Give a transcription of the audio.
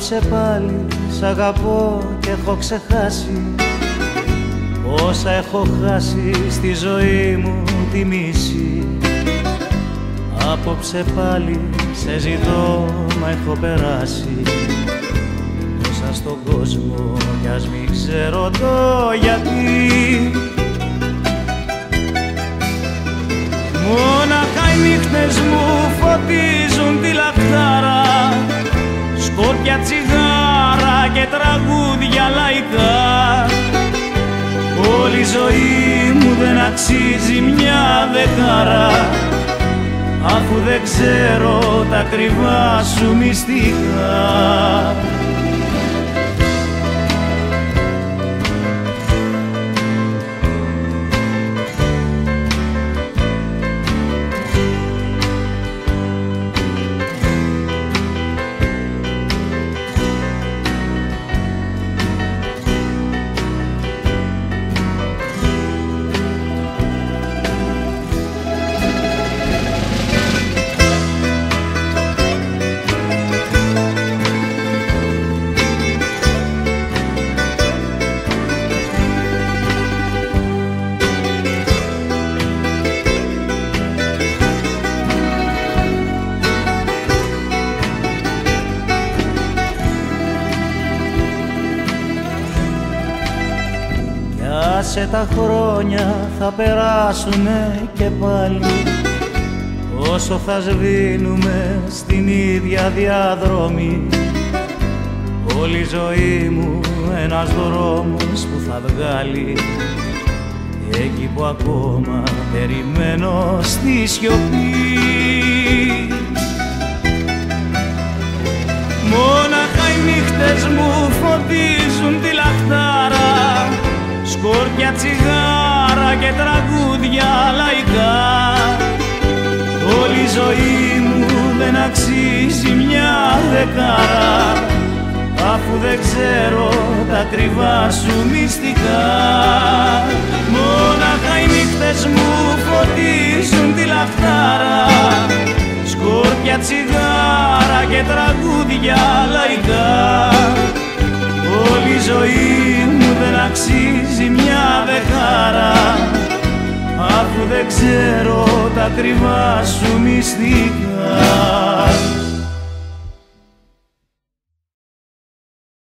Απόψε πάλι σ' αγαπώ και έχω ξεχάσει όσα έχω χάσει στη ζωή μου τη μίση. Απόψε πάλι σε ζητώ, μα έχω περάσει τόσα στον κόσμο κι ας μην ξέρω το γιατί. Μόναχα οι νύχτες μου φωτίζουν τη λαχτάρα, σκόρπια, τσιγάρα και τραγούδια λαϊκά. Όλη η ζωή μου δεν αξίζει μια δεκάρα, αφού δεν ξέρω τα κρυβά σου μυστικά. Σε τα χρόνια θα περάσουνε και πάλι, όσο θα σβήνουμε στην ίδια διαδρομή. Όλη η ζωή μου ένας δρόμος που θα βγάλει εκεί που ακόμα περιμένω στη σιωπή. Μόναχα οι νύχτες μου φωτίζουν τη λαχτάρα, σκόρπια, τσιγάρα και τραγούδια λαϊκά. Όλη η ζωή μου δεν αξίζει μια δεκάρα, αφού δεν ξέρω τα κρυβά σου μυστικά. Μόναχα οι νύχτες μου φωτίζουν τη λαχτάρα, σκόρπια, τσιγάρα και τραγούδια λαϊκά. Όλη η ζωή μου δεν αξίζει μια δεκάρα, αφού δεν ξέρω τα κρυβά σου μυστικά.